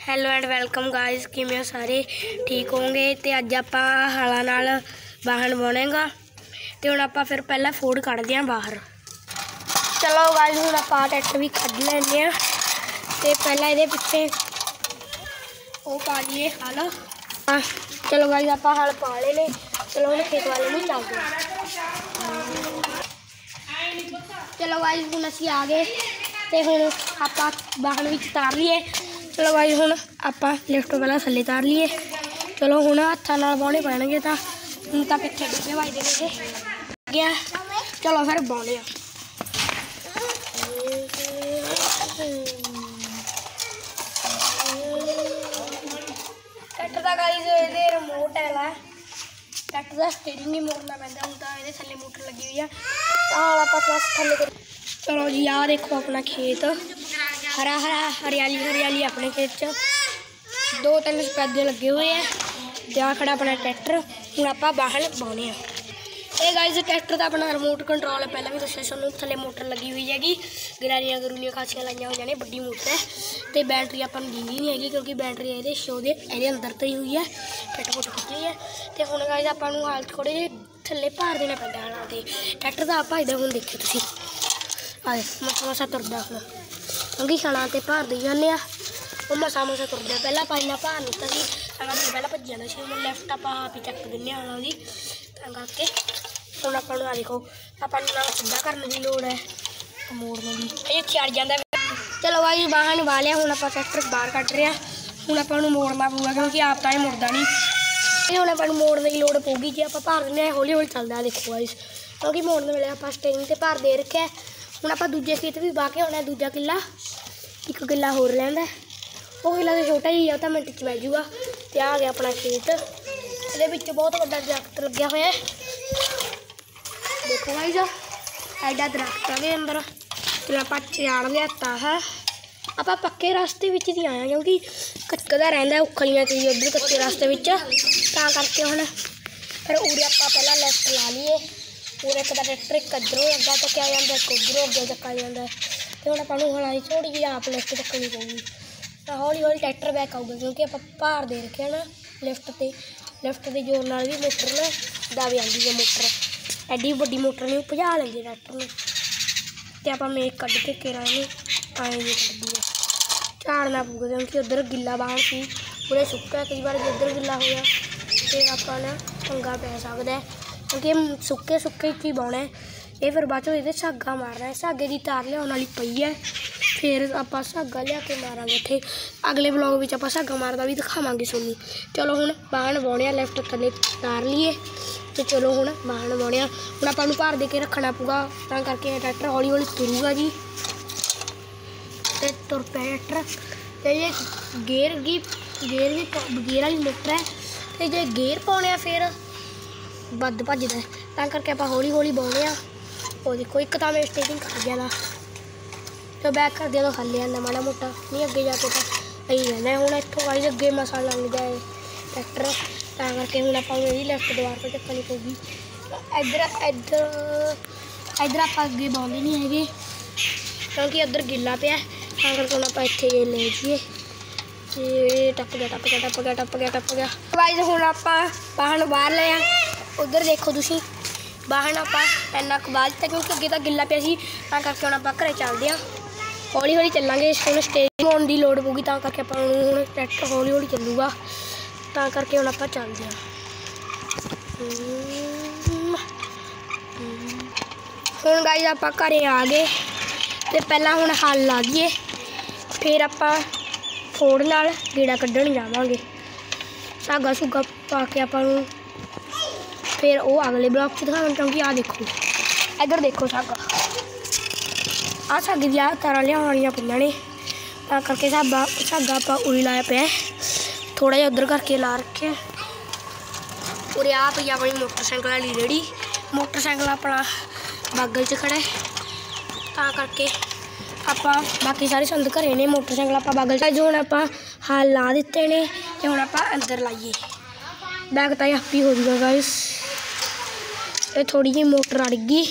Hello and welcome guys, ਕਿਵੇਂ ਹੋ ਸਾਰੇ? ਠੀਕ ਹੋਵੋਗੇ। ਤੇ ਅੱਜ ਆਪਾਂ ਹਲਾਂ ਨਾਲ ਵਾਹਣ ਵਾਉਣੇਗਾ ਤੇ ਹੁਣ ਆਪਾਂ ਫਿਰ ਪਹਿਲਾਂ ਫੂਡ ਕੱਢਦੇ ਹਾਂ ਬਾਹਰ। ਚਲੋ ਗਾਇਜ਼ ਹੁਣ ਆਪਾਂ ਟਰੈਕਟਰ ਵੀ ਕੱਢ ਲੈਂਦੇ ਹਾਂ ਤੇ ਪਹਿਲਾਂ ਇਹਦੇ ਪਿੱਛੇ ਉਹ ਪਾ ਲਈਏ ਹਲ। ਚਲੋ ਗਾਇਜ਼ ਆਪਾਂ ਹਲ ਪਾ ਲਏ ਨੇ। ਚਲੋ ਹੁਣ ਖੇਤ ਵਾਲੇ ਨੂੰ ਚੱਲਦੇ ਹਾਂ। ਚਲੋ ਗਾਇਜ਼ ਹੁਣ ਅਸੀਂ ਆ ਗਏ ਤੇ ਹੁਣ ਆਪਾਂ ਵਾਹਣ ਵਿੱਚ ਤਾਰ ਲਈਏ। चलो भाई हुण आपां लिफ्ट पहला थल्ले तार लीए। चलो हुण हत्थां नाल बाउणे पैणगे तां पिछे डिब्बे वजदे ने गया। चलो फिर बाउणे आ। ट्रैक्टर दा गाइस इहदे रिमोट है ट्रैक्टर दा स्टीयरिंग ही मोड़ना पैंदा। हुण तां इहदे थल्ले मोटर लगी हुई है तां आपां बस थल्ले कर। चलो जी आ देखो अपना खेत हरा हरा हरियाली हरियाली अपने खेत च 2-3 सफेदे लगे हुए हैं। ते आ खड़ा अपना ट्रैक्टर। हुण आपां वाहण वाउणे आ। ये गाइस ट्रैक्टर का अपना रिमोट कंट्रोल है। पहले भी दस्सिया तुहानूं थल्ले मोटर लगी हुई हैगी। गरारियां गरूरियां खासियां लाइयां हुई ने। बड़ी मोटर है तो बैटरी आपां नूं दिंदी नहीं हैगी क्योंकि बैटरी ये शो दे अंदर तो ही हुई है। फिट फुट की हुई है। तो हुण गाइस आपां नूं हाल थोड़े थल्ले भार देना पैंदा हलां ते ट्रैक्टर दा आप भजदा हुण देखियो तुसीं आए मसा मसा तुरदा हुण क्योंकि खाना तो भार दे जाने वो मसा मसा तुरदा। पहला पाइना भार निकता सी पहला भज जाना सी। हम लैफ्ट आप ही चक दिंने आना दी करके हम आप देखो अपन सीधा करने की लोड़ है मोड़ने की ये चढ़ जाता। चलो भाई वाहन वाह लिया। हम आप ट्रैक्टर बाहर कट रहे हैं। हूँ आपको मोड़ना पऊगा क्योंकि आप तो मुड़ता नहीं। हम आप मोड़ने की लोड़ पऊगी जी आप भार दें हौली हौली चलता। देखो भाई क्योंकि मोड़ने वेले आप स्टेरिंग से भार दे रखे। हूँ आप दूजे खेत भी वाह के आना। दूजा किला एक किला होर रहिंदा वो किला तो छोटा ही है तो मिनट च बह जूगा। तो आ गया अपना खेत ये बहुत बड़ा दरख्त लग्या हुआ है। देखो भाई एडा दरख्त है अंदर। चलो आप चाड़ लिया है आप पक्के रास्ते में ही आए क्योंकि कच्चा रहा उखलियां चीज उधर कच्चे रास्ते करके हम फिर उड़े आप पहला लैफ्ट ला लीए। पूरे एक ट्रैक्टर एक इधरों अग्गा चक्या जाता एक उधरों अगे चक्या जाता है। तो हम आपको हलाई थोड़ी जी आप लिफ्ट चकनी पऊगी हौली हौली ट्रैक्टर बैक आऊगा क्योंकि आप भार दे रखे ना लिफ्ट के जोर नाल भी मोटर ना दब आती है। मोटर एडी वड्डी मोटर नहीं भजा लेंगे ट्रैक्टर में तो आप मेक कढ़ के केरा आए जी करदी है झाड़ना पऊगा क्योंकि उधर गिला बाहर सी पूरे सुक्का कई बार इधर गिला होया तो अपना पंगा पै सकता है क्योंकि सुक्के सुक्के ही बाउना है। ये फिर बाद ये सागा मारना है। सागे की तार लिया वाली पई है फिर आप सागा लिया के मारांगे इत्थे अगले ब्लॉग में आप सागा मारदा भी दिखावांगे सोनू। चलो हुण वाहण वाउणे लैफ्ट थल्ले तार लीए तो चलो हुण वाहण वाउणे हुण आपां नूं भार दे के रखना पऊगा तां करके ट्रैक्टर हौली हौली तुरूगा जी। ते तुर पिया ट्रैक्टर ते जे गेयर वाली मोटर है तो जे गेयर पाउणे फिर वध भजदा है तां करके आपां हौली हौली वाउणे आ। वो देखो एक तो मैं स्टेरिंग कर गया तो बैक कर दिया तो थल्ले आंदा माड़ा मोटा नहीं अगे जाके तो यही रहना हूँ। इतों गाइस अगे मसा लंघ जाए ट्रैक्टर तां करके हूँ आप लैफ्ट दोबार पर चक्कनी पऊगी। इधर इधर इधर आप अगे बाउंदे नहीं है क्योंकि उधर गिला पिया तां करके हूँ आप इत्थे ले जाइए। टप गया टप गया टप गया टप गया टप गया गाइस हूँ आप वाहन बाहर ले उधर देखो तुसीं वाहन आप इन्ना बाहर दिता क्योंकि अगे तो गिला पिया सी तां करके हुण आपां घरे चलदे हां। हौली हौली चलांगे हुण स्टेरिंग होने की लोड़ पऊगी तां करके आपां हुण ट्रैक्टर हौली हौली चलूगा तां करके हुण आपां चलदे हां। हुण गाइस आपां घरे आ गए ते पहलां हुण हल ला दईए फिर आपां फोड़ नाल गेड़ा कड्ढण जावांगे। धागा धूगा पा के आपां नूं फिर वो अगले ब्लॉक से दिखाना क्योंकि आ देखो इधर देखो सागा आ सागे दी तारा लिया पईयां ने तां करके सागा आप उरी लाया पे थोड़ा जिहा उधर करके ला रखे। और आ पई अपनी मोटरसाइकिल वाली रेहड़ी मोटरसाइकिल अपना बागल च खड़ा है तां करके आपां बाकी सारे संद घरे ने मोटरसाइकिल आप बागल च हुण आपां हल ला दित्ते ने ते हुण आपां अंदर लाइए बैग ताई आप ही हो जाऊगा गाइस। ये थोड़ी जी मोटर अड़ गई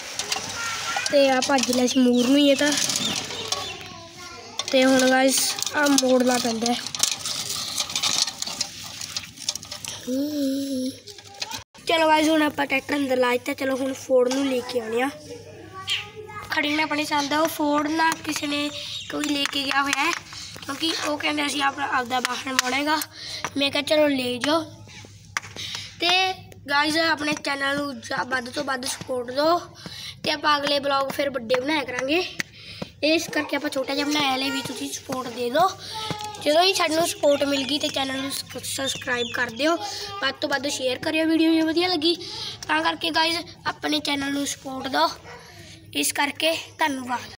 तो आ भज लिया मूर नूं ये तो हुण गाइस आ मोड़ना पैंदा है। चलो गाइस हुण आपां ट्रैक्टर अंदर ला दित्ता। चलो हुण फोर्ड नूं लेके आने आ। खड़ी ने अपने साथ वो फोर्ड ना किसी ने कोई लेके गया हुआ है क्योंकि वो कहते असीं आपदा वाहन बनाएगा। मैं कहा चलो ले जाओ। तो गाइस अपने चैनल वध तो वध सपोर्ट दो तो आप अगले ब्लॉग फिर बड़े बनाया करांगे। इस करके आप छोटा जिहा बनाया हले भी तुसीं सपोर्ट दे दो। जो ही सानूं सपोर्ट मिल गई तो चैनल सबसक्राइब कर दिओ, वध तो वध शेयर करियो वीडियो जो वधिया लगी। तां करके गाइस अपने चैनल नूं सपोर्ट दो। इस करके धन्नवाद।